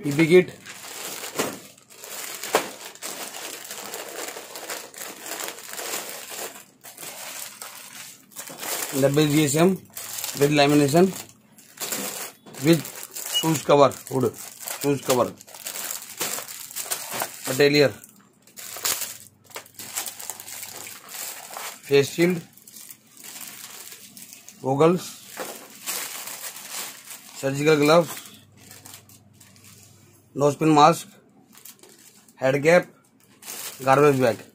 PP kit, WGSM with lamination with shoes cover, hood, shoes cover, atelier, face shield, goggles, surgical gloves, nose pin mask, head cap, garbage bag.